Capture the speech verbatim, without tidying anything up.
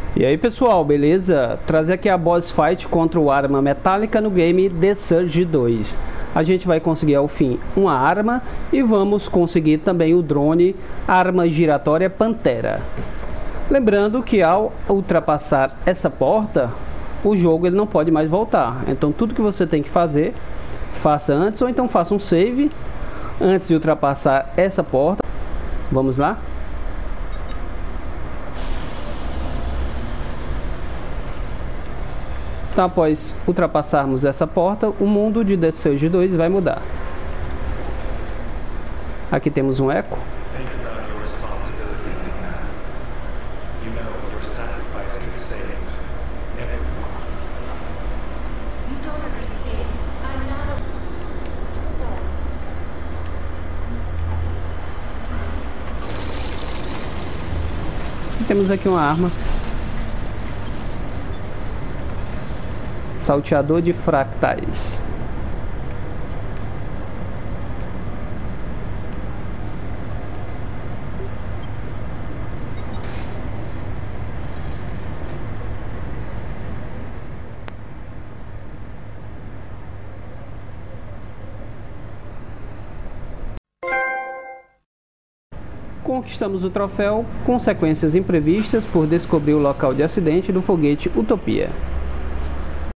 E aí pessoal, beleza? Trazer aqui a boss fight contra o Arma Metálica no game The Surge dois. A gente vai conseguir ao fim uma arma e vamos conseguir também o drone Arma Giratória Pantera. Lembrando que ao ultrapassar essa porta, o jogo ele não pode mais voltar. Então tudo que você tem que fazer, faça antes ou então faça um save antes de ultrapassar essa porta. Vamos lá? Então, após ultrapassarmos essa porta, o mundo de The Surge dois vai mudar. Aqui temos um eco. E temos aqui uma arma. Salteador de fractais. Conquistamos o troféu, consequências imprevistas por descobrir o local de acidente do foguete Utopia.